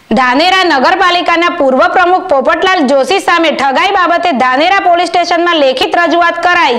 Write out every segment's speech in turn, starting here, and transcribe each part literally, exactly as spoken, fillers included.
ધાનેરા નગરપાલિકાના પૂર્વ પ્રમુખ પોપટલાલ જોશી સામે ઠગાઈ બાબતે ધાનેરા પોલીસ સ્ટેશનમાં લેખિત રજૂઆત કરાઈ।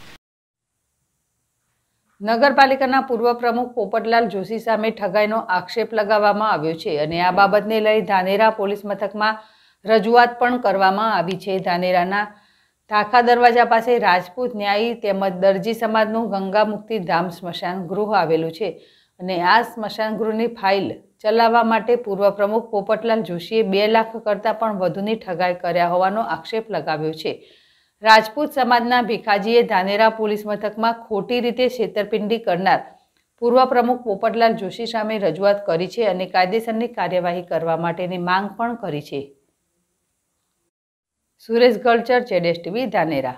નગરપાલિકાના પૂર્વ પ્રમુખ પોપટલાલ જોશી સામે ઠગાઈનો આક્ષેપ લગાવવામાં આવ્યો છે અને આ બાબતને લઈ ધાનેરા પોલીસ મથકમાં રજૂઆત પણ કરવામાં આવી છે। ધાનેરાના ટાંકા દરવાજા પાસે રાજપૂત ન્યાયી તેમજ દરજી સમાજનું ગંગા મુક્તિ ધામ સ્મશાન ગૃહ આવેલું છે અને આ સ્મશાન ગૃહની ફાઇલ ચલાવવા માટે પૂર્વ પ્રમુખ પોપટલાલ જોશીએ બે લાખ કરતાં પણ વધુની ઠગાઈ કર્યા હોવાનો આક્ષેપ લગાવ્યો છે। રાજપૂત સમાજના ભીખાજીએ ધાનેરા પોલીસ મથકમાં ખોટી રીતે છેતરપિંડી કરનાર પૂર્વ પ્રમુખ પોપટલાલ જોશી સામે રજૂઆત કરી છે અને કાયદેસરની કાર્યવાહી કરવા માટેની માંગ પણ કરી છે। સુરેશ ગળચર, જેડેશ TV, Dhanera.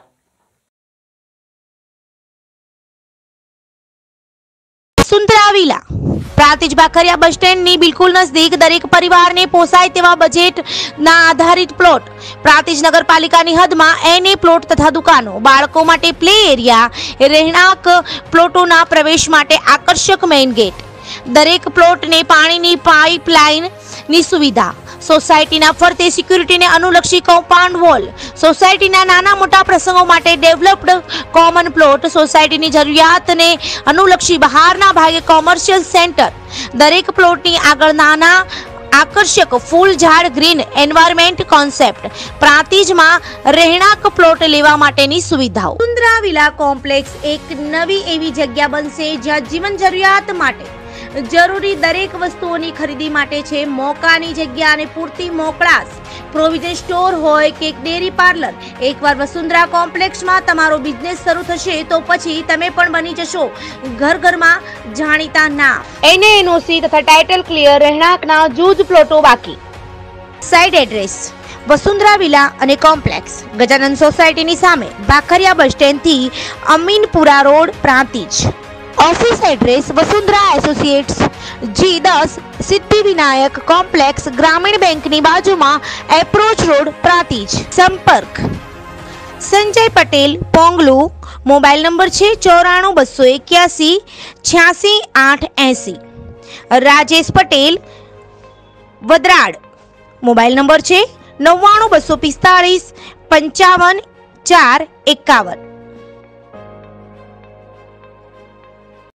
Vasundhara villa Prantij Bhakhariya bus stand नी बिल्कुल नजदीक दरेक परिवार ने पोसाय तेवा बजेट ना आधारित प्लॉट प्रांतिज नगरपालिका ની હદમાં એને પ્લોટ તથા દુકાનો બાળકો માટે પ્લે એરિયા રહેણાંક પ્લોટોના પ્રવેશ માટે આકર્ષક મેઇન ગેટ દરેક પ્લોટને પાણીની પાઇપલાઇન ની સુવિધા સોસાયટીના ફરતે સિક્યુરિટીને અનુલક્ષી કમ્પાઉન્ડ વોલ સોસાયટીના નાના મોટા પ્રસંગો માટે ડેવલપ્ડ કોમન પ્લોટ સોસાયટીની જરૂરિયાતને અનુલક્ષી બહારના ભાગે કોમર્શિયલ સેન્ટર દરેક પ્લોટની આગળ નાના આકર્ષક ફૂલ ઝાડ ગ્રીન એન્વાયરમેન્ટ કોન્સેપ્ટ પ્રાંતિજમાં રહેણાંક પ્લોટ લેવા માટેની સુવિધાઓ। વસુંધરા વિલા કોમ્પ્લેક્સ એક નવી એવી જગ્યા બનશે જ્યાં જીવન જરૂરિયાત માટે જરૂરી દરેક વસ્તુઓની ખરીદી માટે છે મોકાની જગ્યા અને પૂરતી મોકળાશ પ્રોવિઝન સ્ટોર હોય કે ડેરી પાર્લર। એકવાર વસુંધરા કોમ્પ્લેક્સમાં તમારો બિઝનેસ શરૂ થશે તો પછી તમે પણ બની જશો ઘર ઘરમાં જાણીતા નામ। એને એનઓસી તથા ટાઇટલ ક્લિયર રહેણાંકના જૂજ પ્લોટો બાકી। સાઇટ એડ્રેસ વસુંધરા વિલા અને કોમ્પ્લેક્સ ગજાનંદ સોસાયટીની સામે ભાખરિયા બસ સ્ટેન્ડ થી Aminpura road Prantij. Office address Vasundhara associates G दस सिद्धि विनायक कॉम्प्लेक्स ग्रामीण बैंक ની બાજુમાં એપ્રોચ રોડ પ્રાંતિજ। સંપર્ક સંજય પટેલ પોંગલુ મોબાઈલ નંબર છે ચોરાણું બસો એક્યાસી છ્યાસી આઠ એસી। રાજેશ પટેલ વદરાડ મોબાઈલ નંબર છે નવ્વાણું બસો પિસ્તાળીસ પંચાવન ચાર એકાવન।